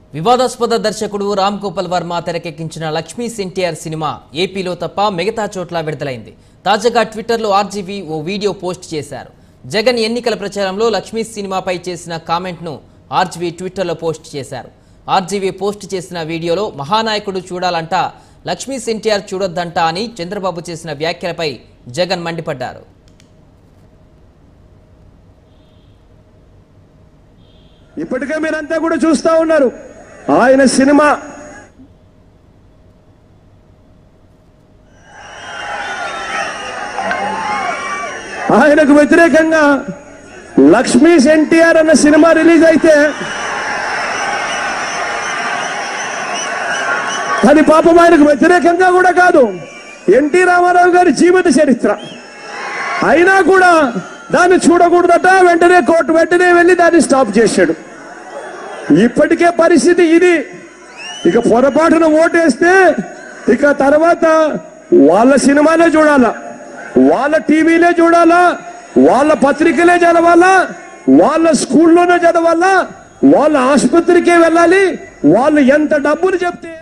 వివాదాస్పద దర్శకుడు రామ్ గోపాల్ వర్మ తెరకెక్కించిన లక్ష్మీస్ ఎన్టీఆర్ సినిమా ఏపీలో తప్ప మిగతా చోట్ల విడుదలైంది. తాజాగా ట్విట్టర్లో ఆర్జీవీ ఓ వీడియో పోస్ట్ చేశారు. జగన్ ఎన్నికల ప్రచారంలో లక్ష్మీస్ సినిమాపై చేసిన కామెంట్ను ఆర్జీవీ ట్విట్టర్లో పోస్ట్ చేశారు. ఆర్జీవీ పోస్ట్ చేసిన వీడియోలో మహానాయకుడు చూడాలంట, లక్ష్మీస్ ఎన్టీఆర్ చూడొద్దంట అని చంద్రబాబు చేసిన వ్యాఖ్యలపై జగన్ మండిపడ్డారు. ఇప్పటికే మీరంతా కూడా చూస్తా ఉన్నారు. ఆయన సినిమా ఆయనకు వ్యతిరేకంగా లక్ష్మీస్ ఎన్టీఆర్ అన్న సినిమా రిలీజ్ అయితే అది పాపం ఆయనకు వ్యతిరేకంగా కూడా కాదు, ఎన్టీ రామారావు గారి జీవిత చరిత్ర. అయినా కూడా దాన్ని చూడకూడదట, వెంటనే వెళ్ళి దాన్ని స్టాప్ చేశాడు. ఇప్పటికే పరిస్థితి ఇది. ఇక పొరపాటున ఓటేస్తే ఇక తర్వాత వాళ్ళ సినిమాలే చూడాలా, వాళ్ళ టీవీలే చూడాలా, వాళ్ళ పత్రికలే చదవాలా, వాళ్ళ స్కూల్లోనే చదవాలా, వాళ్ళ ఆసుపత్రికే వెళ్ళాలి, వాళ్ళు ఎంత డబ్బులు చెప్తే